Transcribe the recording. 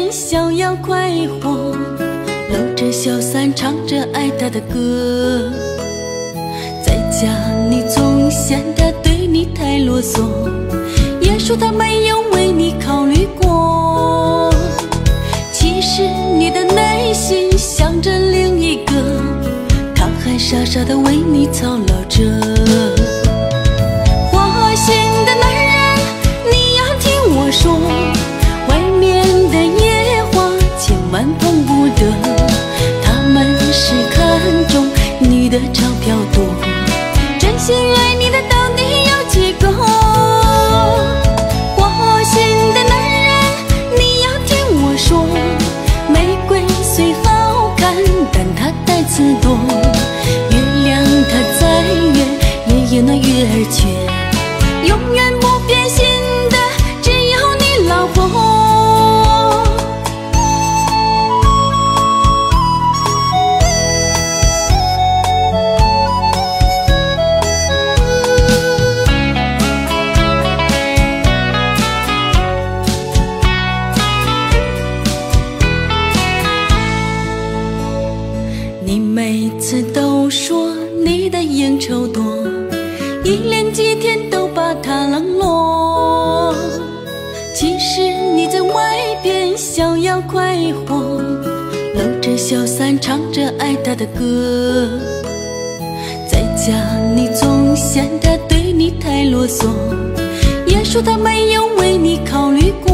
边逍遥快活，搂着小伞唱着爱他的歌。在家你总嫌他对你太啰嗦，也说他没有为你考虑过。其实你的内心想着另一个，他还傻傻的为你操劳着。花心的男人，你要听我说，外面的野花千万碰不得，他们是看中你的钞票多，真心爱你的到底有几个？花心的男人，你要听我说，玫瑰虽好看，但它带刺多，月亮它再圆，也有那月儿缺，永远不变心的只有你老婆。你每次都说你的应酬多，一连几天都把他冷落。其实你在外边逍遥快活，搂着小伞唱着爱他的歌。在家你总嫌他对你太啰嗦，也说他没有为你考虑过。